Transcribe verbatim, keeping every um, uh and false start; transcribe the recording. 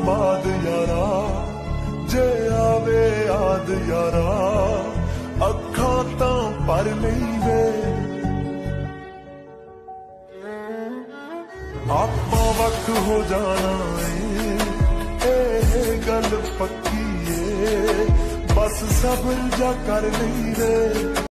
बाद यारा जे आवे याद यारा अखां तां पर नहीं वे आपां वक्त हो जाना ए गल पक्की ए बस सब्र जा कर नहीं रे।